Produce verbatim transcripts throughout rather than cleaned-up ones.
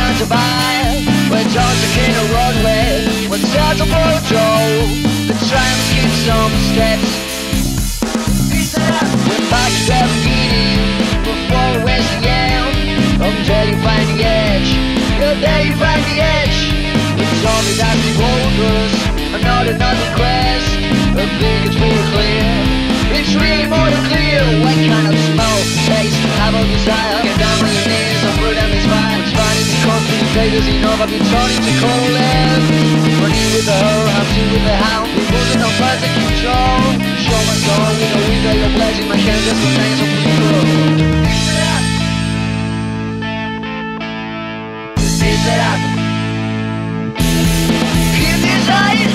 time to buy. When John's a king of Broadway, when starts a blow Joe, the trams keep some steps. When back to the beginning, before where's the end? Until you find the edge, yeah, there you find the edge. It's only that the boulders, another another quest. I think it's more clear, it's really more than clear. What kind of smell, taste, have a desire? Get down on your knees, I'll put them in fire. It's fine if you come to the places, you know I've been turning to cold end. Running with the her, I'm two with the hound. We're moving on fast and control. Show my soul, with a window, your pledge in my hand, just for things of people. Is it up? Keep this eye.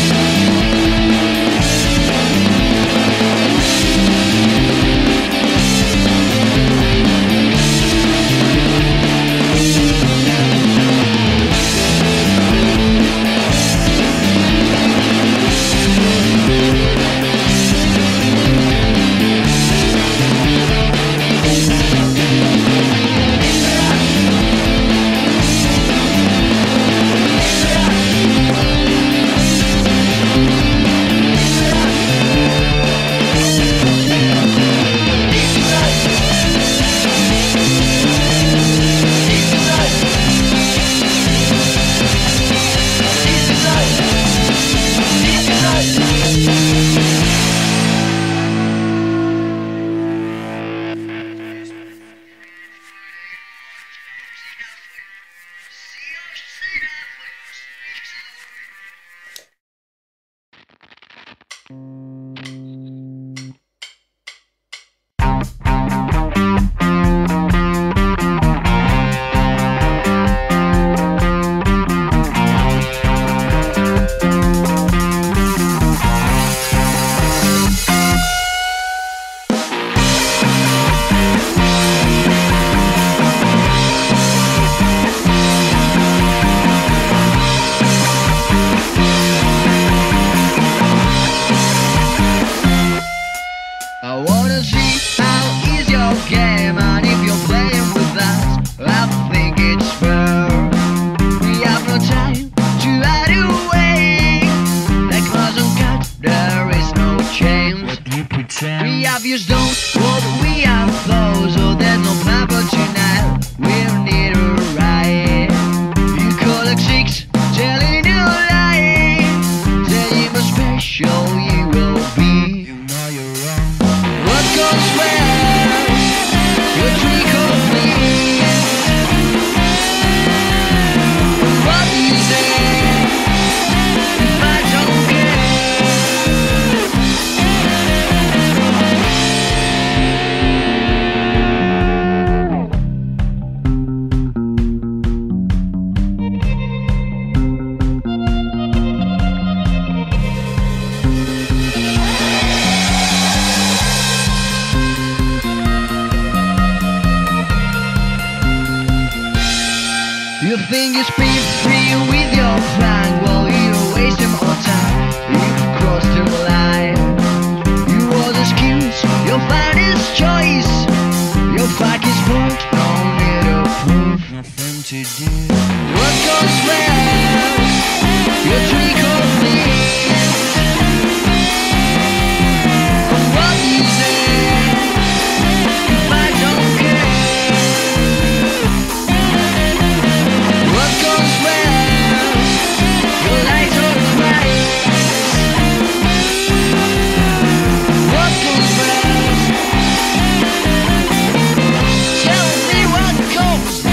You think you speak free with your flag, well you're wasting more time. You've crossed the line. You was excuse, your finest choice. Your fight is point, no need of proof, nothing to do. What goes well? Your trick or please. What is it? If I don't care. What goes well? Your light or Christ. What goes well? Tell me what goes.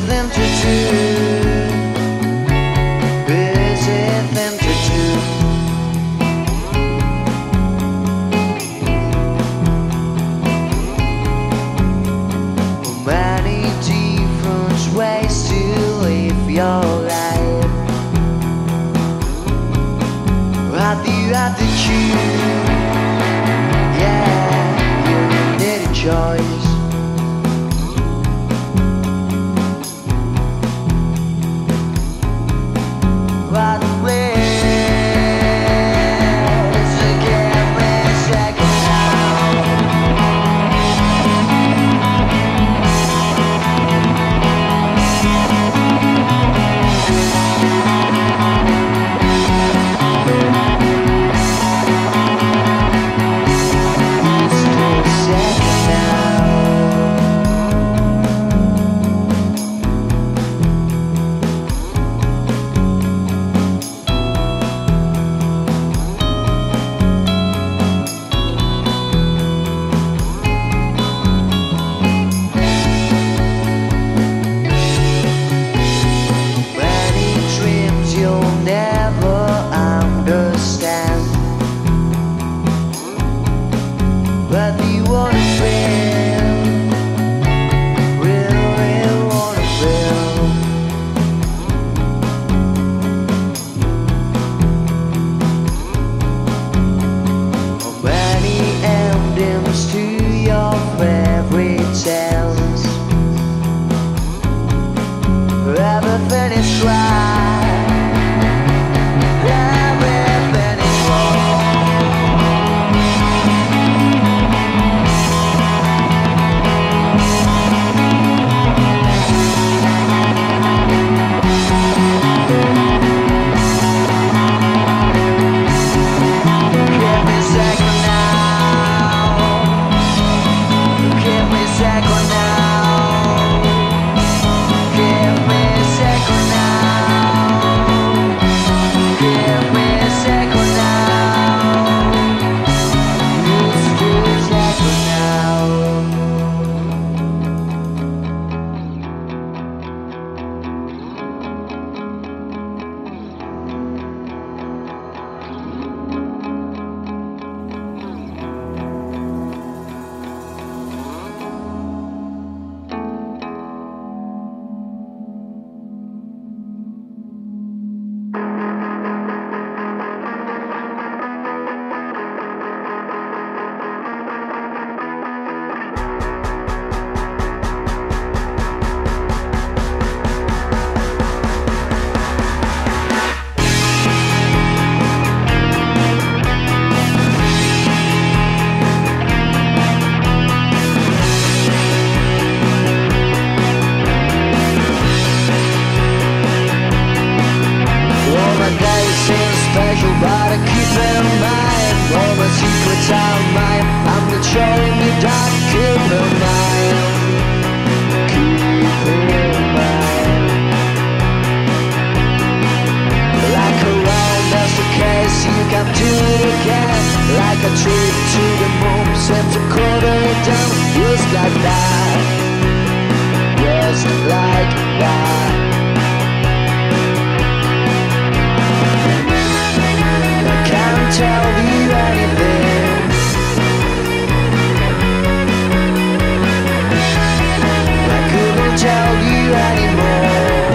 thing to do. Busy thing to do. Many different ways to live your life. Had the attitude, yeah, you need a choice. But please give me a second now. But you wanna feel, really wanna feel. How many endings to your fairy tales? Everything is right, everything is wrong. But I keep in mind all my secrets are mine. I'm not showing you that. Keep in mind, keep in mind. Like a round that's the case, you can do it again. Like a trip to the moon, sent to quarter it down. Just like that, just like that. Tell you anything. I couldn't tell you anymore.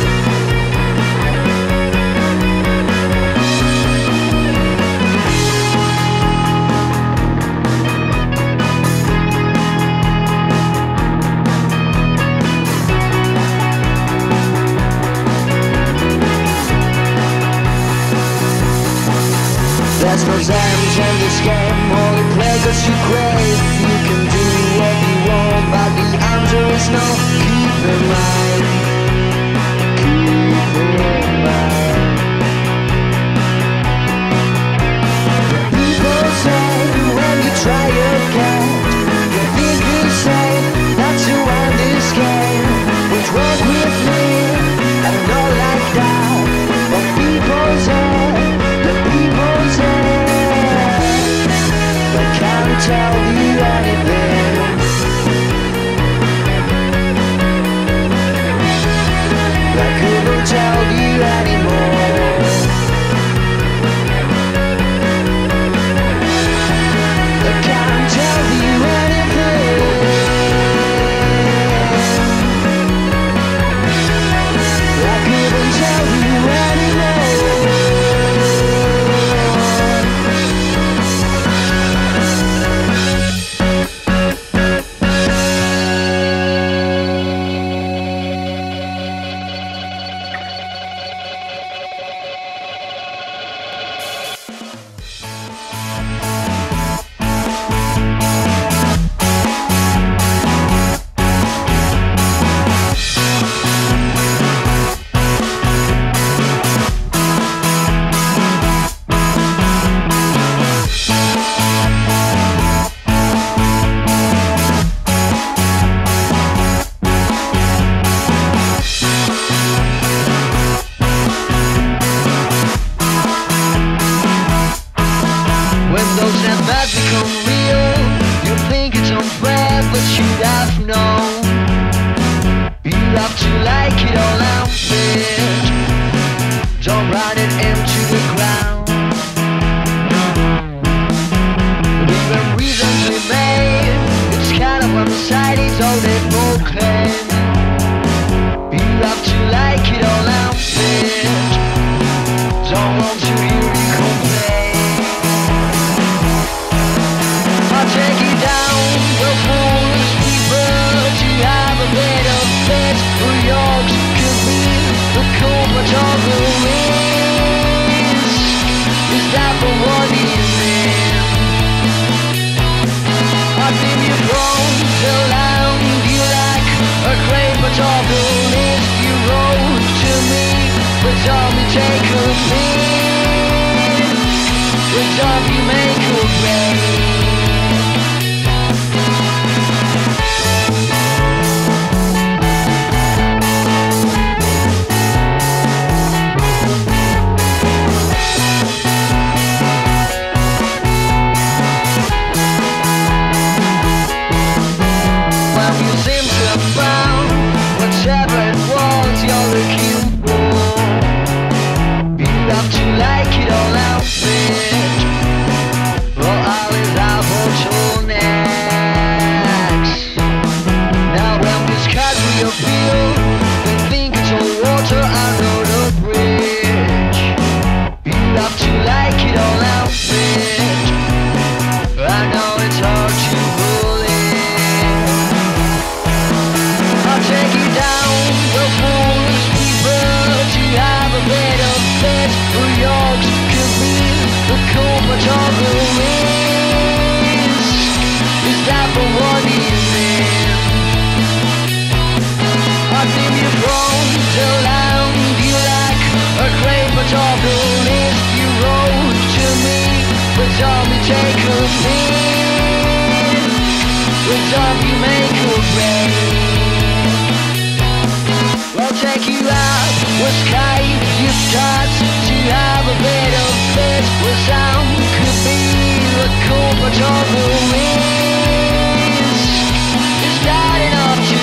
There's no ends in this game, only play cause you crave. You can do what you want, but the answer is no. Keep in mind, keep in mind. People say when you try again, you think you say not to end this game. What's wrong with me? I'm not like that. But people say, the people say, I can't tell you anything. much of the risk is that for what is there? I've been your phone till now, you like a great much of the list you wrote to me, but don't you take a pill, but don't you make a break. Whatever it was you're looking for, you have to like it all outfit, or all is our bottlenecks. Now when this casually appeal, they think it's all water under the bridge. You have to like it all outfit, I know it's hard to believe. I'll take you down the foolish people to have a better fit. New York's could be the culprit of the risk. Is that for what is there? I've been your phone till now, you like a great much of the list you wrote to me, but don't you take a pill, but don't you make a break. I'll take you out with sky, you start to have a better fit. Where sound could be the culprit of the risk. It's not enough to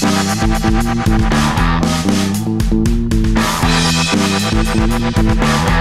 We'll be right back.